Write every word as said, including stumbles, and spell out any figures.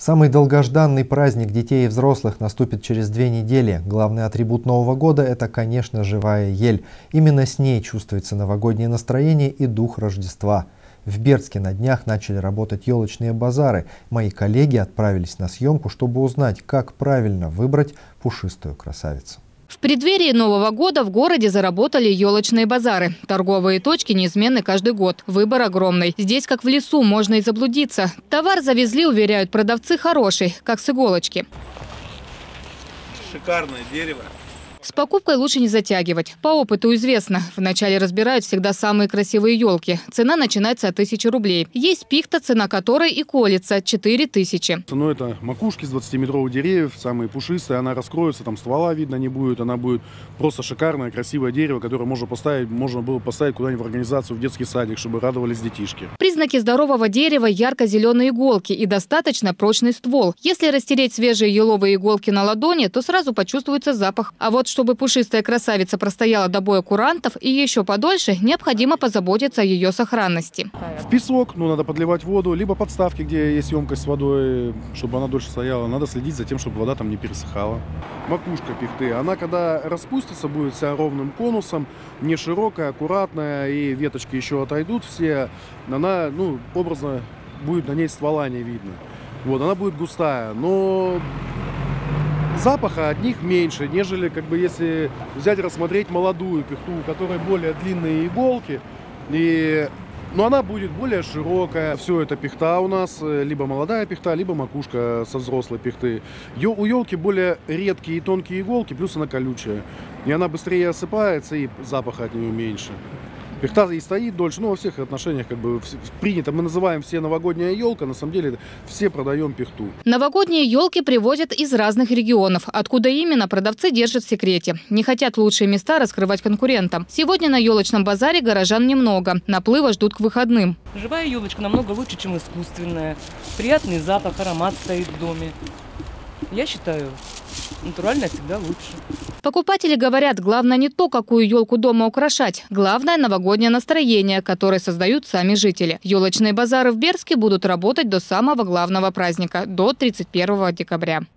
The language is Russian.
Самый долгожданный праздник детей и взрослых наступит через две недели. Главный атрибут Нового года – это, конечно, живая ель. Именно с ней чувствуется новогоднее настроение и дух Рождества. В Бердске на днях начали работать елочные базары. Мои коллеги отправились на съемку, чтобы узнать, как правильно выбрать пушистую красавицу. В преддверии Нового года в городе заработали елочные базары. Торговые точки неизменны каждый год. Выбор огромный. Здесь, как в лесу, можно и заблудиться. Товар завезли, уверяют продавцы, хороший, как с иголочки. Шикарное дерево. С покупкой лучше не затягивать. По опыту известно. Вначале разбирают всегда самые красивые елки. Цена начинается от тысячи рублей. Есть пихта, цена которой и колется – четыре тысячи. Ну, это макушки с двадцатиметровых деревьев, самые пушистые. Она раскроется, там ствола видно не будет. Она будет просто шикарное, красивое дерево, которое можно поставить, можно было поставить куда-нибудь в организацию, в детский садик, чтобы радовались детишки. Признаки здорового дерева – ярко-зеленые иголки и достаточно прочный ствол. Если растереть свежие еловые иголки на ладони, то сразу почувствуется запах. А вот чтобы пушистая красавица простояла до боя курантов и еще подольше, необходимо позаботиться о ее сохранности. В песок, ну, надо подливать воду, либо подставки, где есть емкость с водой, чтобы она дольше стояла. Надо следить за тем, чтобы вода там не пересыхала. Макушка пихты, она когда распустится, будет вся ровным конусом, не широкая, аккуратная, и веточки еще отойдут все. Она, ну, образно, будет на ней ствола не видно. Вот, она будет густая, но запаха от них меньше, нежели, как бы, если взять и рассмотреть молодую пихту, у которой более длинные иголки, и, но она будет более широкая. Все это пихта у нас, либо молодая пихта, либо макушка со взрослой пихты. У елки более редкие и тонкие иголки, плюс она колючая. И она быстрее осыпается, и запаха от нее меньше. Пихта и стоит дольше, но во всех отношениях как бы принято. Мы называем все новогодняя елка, на самом деле все продаем пихту. Новогодние елки привозят из разных регионов. Откуда именно, продавцы держат в секрете. Не хотят лучшие места раскрывать конкурентам. Сегодня на елочном базаре горожан немного. Наплыва ждут к выходным. Живая елочка намного лучше, чем искусственная. Приятный запах, аромат стоит в доме. Я считаю, натуральная всегда лучше. Покупатели говорят, главное не то, какую елку дома украшать. Главное – новогоднее настроение, которое создают сами жители. Елочные базары в Бердске будут работать до самого главного праздника – до тридцать первого декабря.